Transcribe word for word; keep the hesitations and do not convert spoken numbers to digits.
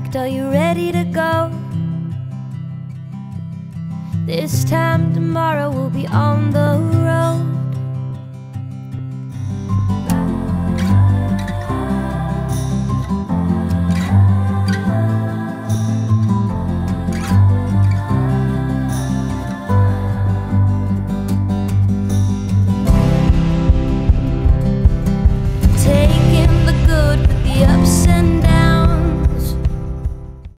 packed, are you ready to go? This time tomorrow we'll be on the road.